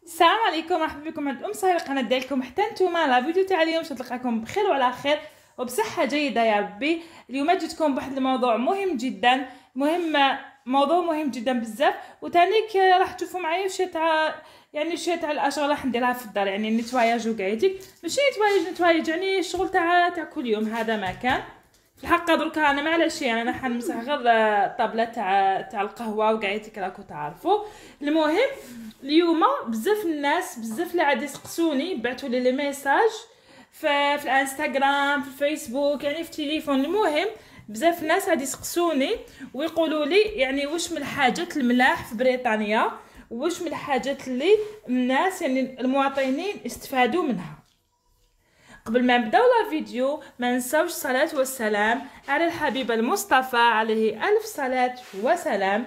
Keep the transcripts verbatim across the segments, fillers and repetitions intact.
السلام عليكم، مرحبا بكم عند ام صهيب القناه ديالكم. حتى نتوما لا فيديو تاع اليوم باش نلقاكم بخير وعلى خير وبصحه جيده يا ربي. اليوم جيتكم بواحد الموضوع مهم جدا، مهم موضوع مهم جدا بزاف، وتانيك راح تشوفوا معايا شي تاع يعني شي تاع الاشغال راح نديرها في الدار، يعني النتواياج وكايتك، ماشي نتواياج نتواياج يعني الشغل تاع تاع كل يوم. هذا ما كان في الحق دركا انا معليش يعني انا حنمسح غير الطابله تاع تاع القهوه وكايتك راكو تعرفوا. المهم اليوم بزاف الناس بزاف اللي عاد يسقسوني بعثوا لي لي ميساج في, في الانستغرام في الفيسبوك يعني في التليفون. المهم بزاف الناس عاد يسقسوني ويقولوا لي يعني واش من الحاجات الملاح في بريطانيا، واش من الحاجات اللي الناس يعني المواطنين استفادوا منها. قبل ما نبداو لا فيديو ما نساوش الصلاه والسلام على الحبيب المصطفى عليه الف صلاه وسلام.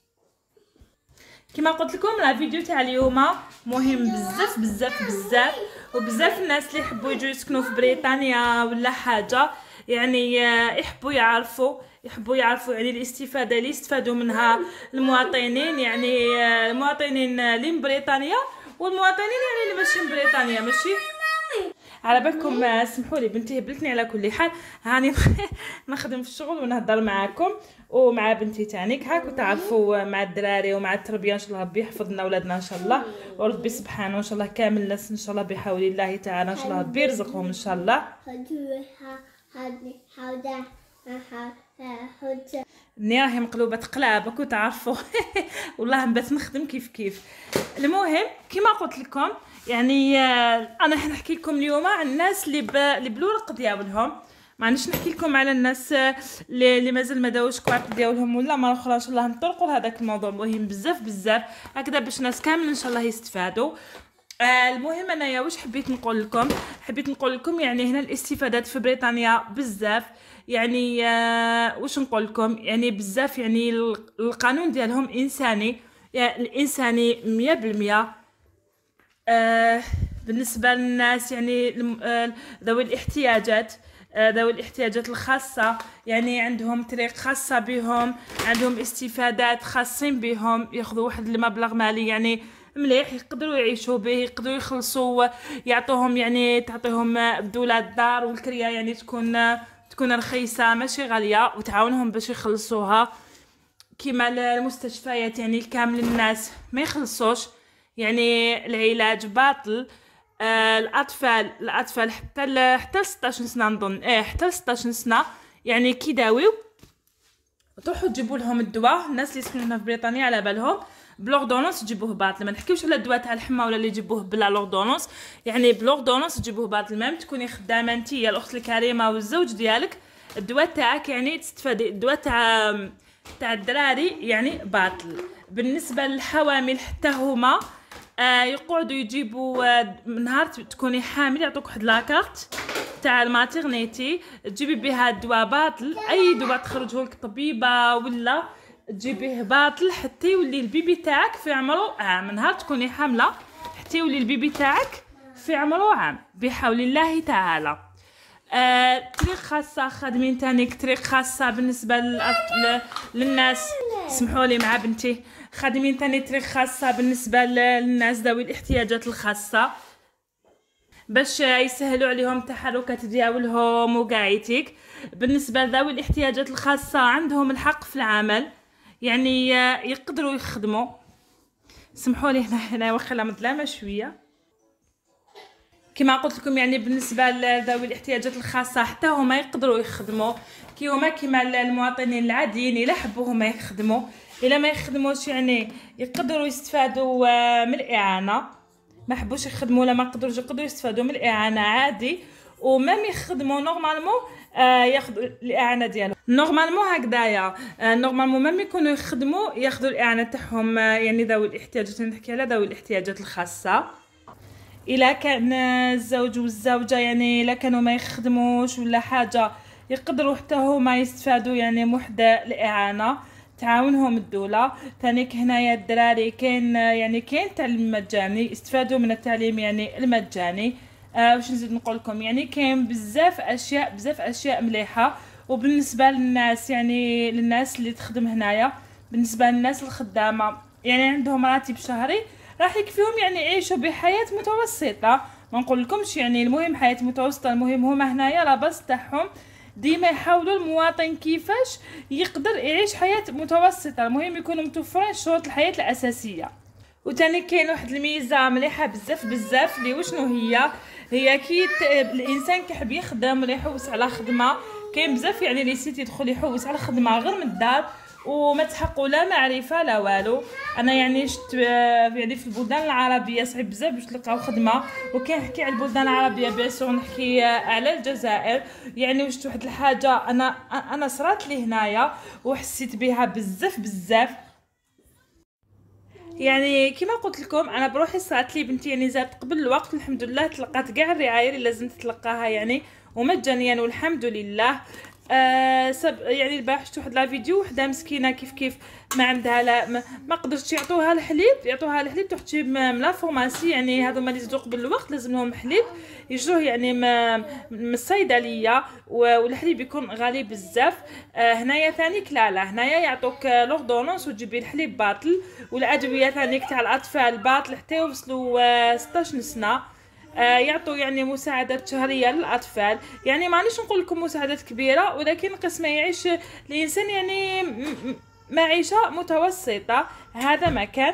كما قلت لكم لا فيديو تاع اليوم مهم بزاف بزاف بزاف، وبزاف الناس اللي يحبوا يجوا يسكنوا في بريطانيا ولا حاجه يعني يحبوا يعرفوا يحبوا يعرفوا يعني الاستفاده اللي يستفادوا منها المواطنين، يعني المواطنين اللي من بريطانيا والمواطنين يعني اللي ماشي من بريطانيا. ماشي على بالكم سمحوا لي بنتي هبلتني. على كل حال هاني نخدم في الشغل ونهضر معاكم ومع بنتي تانيك هاكو تعرفوا مع الدراري ومع التربيه. ان شاء الله ربي يحفظ لنا ولادنا ان شاء الله، وربي سبحانه ان شاء الله كامل الناس ان شاء الله بحول الله تعالى ان شاء الله ربي يرزقهم ان شاء الله. ني راهي مقلوبه قلاب راكو تعرفوا والله نبات نخدم كيف كيف. المهم كما قلت لكم يعني انا حنحكي لكم اليوم عن الناس اللي ب... اللي بالورق ديالهم. ما نش نحكي لكم على الناس اللي, اللي مازال ما داوش كوارت ديالهم ولا مره اخرى. ان شاء الله نطرقوا لهذاك الموضوع مهم بزاف بزاف هكذا باش الناس كامل ان شاء الله يستفادوا. آه المهم انايا واش حبيت نقول لكم، حبيت نقول لكم يعني هنا الاستفادات في بريطانيا بزاف. يعني آه واش نقول لكم يعني بزاف يعني القانون ديالهم انساني، يعني الانساني مية بالمية. آه بالنسبه للناس يعني ذوي الاحتياجات ذوي الاحتياجات الخاصه يعني عندهم طريق خاصه بهم، عندهم استفادات خاصين بهم، ياخذوا واحد المبلغ مالي يعني مليح يقدروا يعيشوا به، يقدروا يخلصوا يعطوهم يعني تعطيهم الدوله الدار والكريه يعني تكون تكون رخيصه ماشي غاليه وتعاونهم باش يخلصوها. كما المستشفيات يعني كامل الناس ما يخلصوش، يعني العلاج باطل. آه الاطفال الاطفال حتى ل... حتى ل ستطاش سنه نظن، ايه حتى ل ستطاش سنه يعني كي داويو تروحوا تجيبوا لهم الدواء. الناس اللي يسكنوا هنا في بريطانيا على بالهم بلوردونونس تجيبوه باطل. ما نحكيوش على الدواء تاع الحمى ولا اللي يجيبوه بلا لوردونونس، يعني بلوردونونس تجيبوه باطل. ميم تكوني خدامه نتيا الاخت الكريمه والزوج ديالك الدواء تاعك يعني تستفادي الدواء تاع تاع الدراري يعني باطل. بالنسبه للحوامل حتى هما آه يقعدوا يجيبوا آه نهار تكوني حامل يعطوك واحد لاكارت تاع الماتيرنيتي تجيبي بها الدواء باطل. اي دواء تخرجه لك طبيبه ولا تجيبيه باطل حتى يولي البيبي تاعك في عمره عام. نهار تكوني حامله حتى يولي البيبي تاعك في عمره عام بحول الله تعالى. آه، طريق خاصه خادمين تانيك طريق خاصه بالنسبه للناس. سمحوا لي مع بنتي خادمين تاني طريق خاصه بالنسبه للناس ذوي الاحتياجات الخاصه باش يسهلوا عليهم التحركات ديالهم وقاعيتك. بالنسبه لذوي الاحتياجات الخاصه عندهم الحق في العمل، يعني يقدروا يخدموا. سمحوا لي هنا هنا واخا مظلمه شويه. كما قلت لكم يعني بالنسبه لذوي الاحتياجات الخاصه حتى هما يقدروا يخدموا كيما كيما المواطنين العاديين. الا حبوا هما يخدموا، الا ما يخدموش يعني يقدروا يستفادوا من الاعانه. ما حبوش يخدموا ولا ما قدروش يقدروا يستفادوا من الاعانه عادي. ومام يخدموا نورمالمون آه ياخذوا الاعانه ديالهم نورمالمون هكذايا. آه نورمالمون مام يكونوا يخدموا ياخذوا الاعانه تاعهم. آه يعني ذوي الاحتياجات نحكي على ذوي الاحتياجات الخاصه. الا كان الزوج والزوجه يعني الا كانوا ما يخدموش ولا حاجه يقدروا حتى هما يستفادوا يعني وحده الاعانه تعاونهم الدوله. ثانيك هنايا الدراري كاين يعني كاين تعليم مجاني يستفادوا من التعليم يعني المجاني. آه واش نزيد نقول لكم يعني كاين بزاف اشياء بزاف اشياء مليحه. وبالنسبه للناس يعني للناس اللي تخدم هنايا بالنسبه للناس الخدامه يعني عندهم راتب شهري راح يكفيهم يعني يعيشوا بحياه متوسطه. ما نقول لكمش يعني المهم حياه متوسطه، المهم هما هنايا لاباس تاعهم ديما يحاولوا المواطن كيفاش يقدر يعيش حياه متوسطه، المهم يكونوا متوفرين شروط الحياه الاساسيه. وتاني كاين واحد الميزه مليحه بزاف بزاف اللي وشنو هي هي كي الانسان كيحب يخدم ولا يحوس على خدمه، كاين بزاف يعني لي سيت يدخل يحوس على خدمه غير من الدار وما تحقوا لا معرفه لا والو. انا يعني شت يعني في البلدان العربيه صعيب بزاف باش تلقاو خدمه، وكان نحكي على البلدان العربيه بيسون نحكي على الجزائر. يعني وشت واحد الحاجه انا انا صرات لي هنايا وحسيت بها بزاف بزاف. يعني كما قلت لكم انا بروحي صرات لي بنتي يعني زادت قبل الوقت، الحمد لله تلقات كاع الرعايه اللي لازم تتلقاها يعني ومجانيا والحمد لله. آه سب يعني البارح شفت واحد لا فيديو وحده مسكينه كيف كيف ما عندها لا ما, ما قدرتش يعطوها الحليب، يعطوها الحليب تروح تجيب من لا فورماسي، يعني هذوما اللي يزدوا قبل الوقت لازم لهم حليب يجروه يعني من الصيدليه والحليب يكون غالي بزاف. آه هنايا ثاني كلالا هنايا يعطوك لوردونونس وتجيبي الحليب باطل، والادويه ثاني تاع الاطفال باطل حتى يوصلوا آه ستة عشر سنه. آه يعطوا يعني مساعدات شهريه للاطفال، يعني مانيش نقول لكم مساعدات كبيره ولكن قسم يعيش الانسان يعني معيشه متوسطه. هذا مكان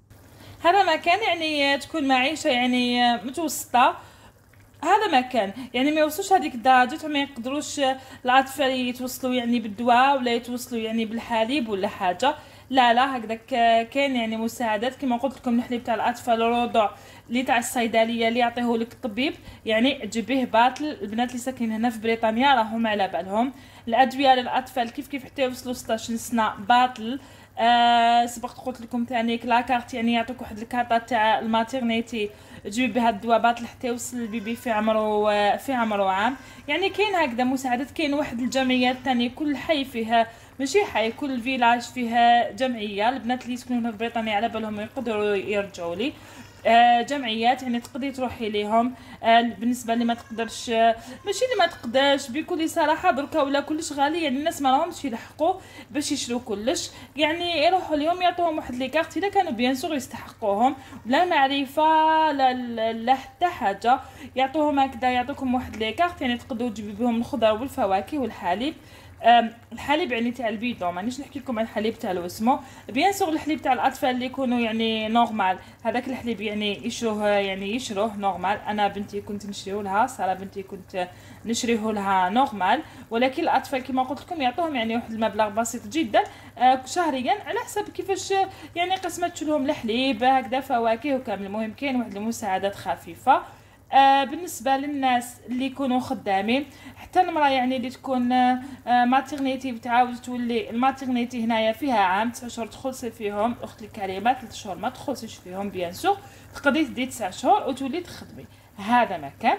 هذا مكان يعني تكون معيشه يعني متوسطه. هذا مكان يعني ما يوصلوش هذيك الدرجه ما يقدروش الاطفال يتوصلوا يعني بالدواء ولا يتوصلوا يعني بالحليب ولا حاجه، لا لا هكذاك كاين يعني مساعدات كما قلت لكم الحليب تاع الاطفال الرضع اللي تاع الصيدليه اللي يعطيه لك الطبيب يعني تجيبيه باطل. البنات اللي ساكنين هنا في بريطانيا راهم على بالهم. الادويه للاطفال كيف كيف حتى يوصلوا ستة عشر سنه باطل. آه سبقت قلت لكم ثاني لاكارت يعني يعطوك واحد الكارطه تاع الماتيرنيتي تجيب بها الدواء باطل حتى يوصل البيبي في عمره في عمره عام. يعني كاين هكذا مساعدات. كاين واحد الجمعيات ثاني كل حي فيها ماشي حي كل فيلاج فيها جمعيه. البنات اللي يسكنوا هنا في بريطانيا على بالهم يقدروا يرجعوا لي. آه جمعيات يعني تقدري تروحي ليهم. آه بالنسبه اللي ما تقدرش آه ماشي اللي ما تقدرش بكل صراحه دركا ولا كلش غالي، يعني الناس ما راهمش يلحقوا باش يشرو كلش، يعني يروحوا ليهم يعطوهم واحد لي كارت اذا كانوا بيان سور يستحقوهم لا معرفه لا, لا, لا حتى حاجه، يعطوهم هكذا يعطوكم واحد لي كارت يعني تقدروا تجيبوا بهم الخضر والفواكه والحليب. الحليب يعني تاع البيدون مانيش نحكي لكم عن الحليب تاع الوسمو، بيان سور الحليب تاع الاطفال اللي يكونوا يعني نورمال هذاك الحليب يعني يشروه يعني يشروه نورمال. انا بنتي كنت نشريه لها ساره بنتي كنت نشريه لها نورمال، ولكن الاطفال كما قلت لكم يعطوهم يعني واحد المبلغ بسيط جدا آه شهريا على حسب كيفاش يعني قسمت لهم الحليب هكذا فواكه وكامل. المهم كاين واحد المساعدات خفيفه. آه بالنسبه للناس اللي يكونوا خدامين حتى المراه يعني اللي تكون آه ماتيرنيتي تعاود تولي الماتيرنيتي هنايا فيها عام تسع شهور تخلصي فيهم اختي الكريمه، ثلاث شهور ما تخلصيش فيهم بيان سور تقدري تدي تسع شهور وتولي تخدمي. هذا مكان.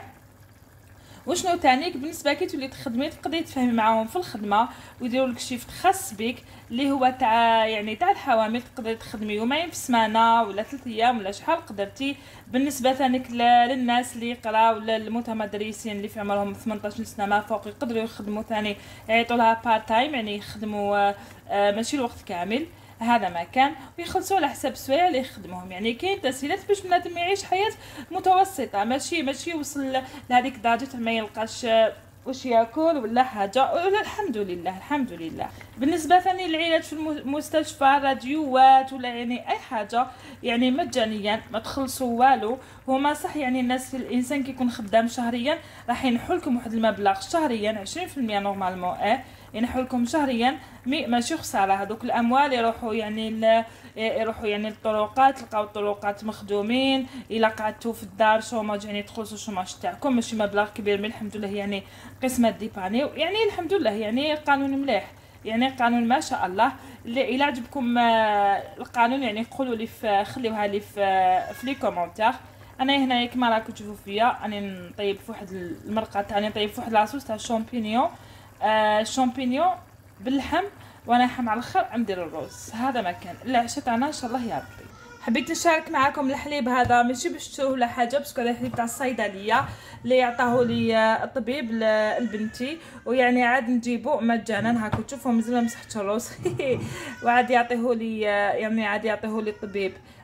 وشنو تانيك بالنسبه كي تولي تخدمي تقدري تفهمي معاهم في الخدمه ويديروا لك شيفت خاص بك اللي هو تاع يعني تاع الحوامل تقدري تخدمي يومين في السمانه ولا ثلاث ايام ولا شحال قدرتي. بالنسبه ثانيك للناس اللي يقراو ولا المتمدرسين اللي في عمرهم ثمانية عشر سنه ما فوق يقدروا يخدموا ثاني يعيطوا لها بارت تايم يعني يخدموا ماشي الوقت كامل. هذا مكان ويخلصوا على حساب السوايع اللي يخدموهم. يعني كاين تسهيلات باش بنادم يعيش حياه متوسطه ماشي ماشي يوصل لهذيك الدرجه ما يلقاش واش ياكل ولا حاجه ولا الحمد لله الحمد لله. بالنسبه ثاني للعلاج في المستشفى راديوات ولا يعني اي حاجه يعني مجانيا ما تخلصوا والو. هما صح يعني الناس الانسان كيكون خدام شهريا راح ينحوا لكم واحد المبلغ شهريا عشرين بالمئة نورمالمون اه ينحوا لكم شهريا ماشي خساره. هذوك الاموال يروحوا يعني يروحوا يعني الطرقات تلقاو الطرقات مخدومين الا قعدتوا في الدار شوماج يعني تخلصوا الشوماج تاعكم ماشي مبلغ كبير من الحمد لله يعني قسمه ديباني يعني الحمد لله يعني قانون مليح يعني قانون ما شاء الله. اللي الا عجبكم القانون يعني قولوا لي خليوها لي في في لي كومونتير. انا هنا كما راكم تشوفوا فيا راني نطيب في واحد المرقه تاعي نطيب في واحد لاصوص تاع الشامبينيون آه شامبينيون باللحم وانا حم على الاخر ندير الرز. هذا مكان العشاء تاعنا ان شاء الله يا ربي. حبيت نشارك معكم الحليب هذا ماشي باش تشوفوا ولا حاجه باسكو هذا الحليب تاع الصيدليه اللي يعطاه لي الطبيب لبنتي ويعني عاد نجيبو مجانا هاكا تشوفوا مازال ما مسحتش الروز وعاد يعطيه لي يعني عاد يعطيه لي الطبيب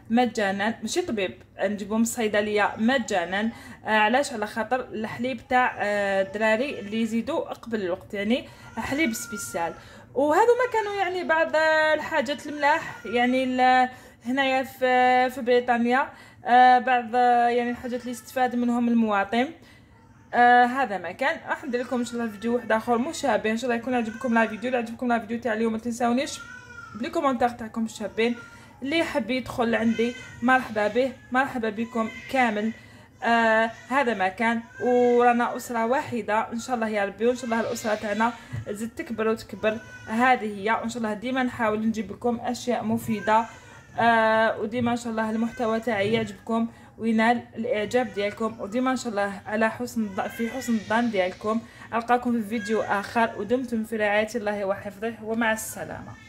مجانا، ماشي طبيب، نجيبوه من الصيدليه مجانا. آه علاش؟ على خاطر الحليب تاع آه الدراري اللي يزيدوا قبل الوقت، يعني حليب سبيسيال. وهذو ما كانوا يعني بعض الحاجات الملاح يعني هنايا في في بريطانيا، آه بعض يعني الحاجات اللي استفاد منهم المواطن. آه هذا ما كان. راح ندير لكم ان شاء الله فيديو واحد اخر مشابه، ان شاء الله يكون عجبكم لا فيديو. لا عجبكم لا فيديو تاع اليوم ما تنساونيش بلي كومونتير تاعكم الشابين. اللي يحب يدخل عندي مرحبا به، مرحبا بكم كامل. آه هذا ما كان، ورانا اسره واحده ان شاء الله يا ربي، وان شاء الله الاسره تاعنا تزيد تكبر وتكبر. هذه هي، وان شاء الله ديما نحاول نجيب لكم اشياء مفيده، آه وديما ان شاء الله المحتوى تاعي يعجبكم وينال الاعجاب ديالكم، وديما ان شاء الله على حسن في حسن الظن ديالكم. القاكم في فيديو اخر، ودمتم في رعايه الله وحفظه، ومع السلامه.